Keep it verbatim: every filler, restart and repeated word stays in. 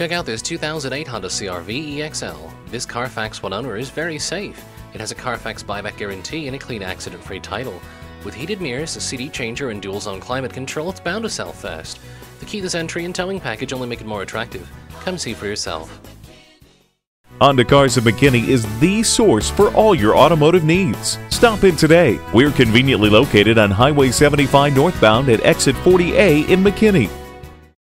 Check out this two thousand eight Honda C R V E X L. This Carfax One owner is very safe. It has a Carfax buyback guarantee and a clean accident-free title. With heated mirrors, a C D changer, and dual-zone climate control, it's bound to sell fast. The keyless entry and towing package only make it more attractive. Come see for yourself. Honda Cars of McKinney is the source for all your automotive needs. Stop in today. We're conveniently located on Highway seventy-five northbound at exit forty A in McKinney.